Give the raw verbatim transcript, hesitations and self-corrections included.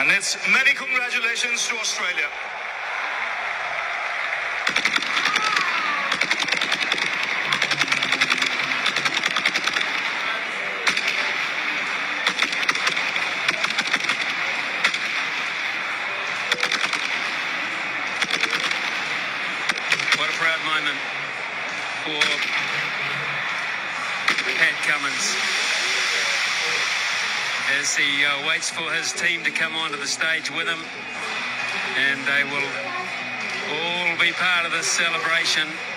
And it's many congratulations to Australia. What a proud moment for Pat Cummins as he uh, waits for his team to come onto the stage with him, and they will all be part of this celebration.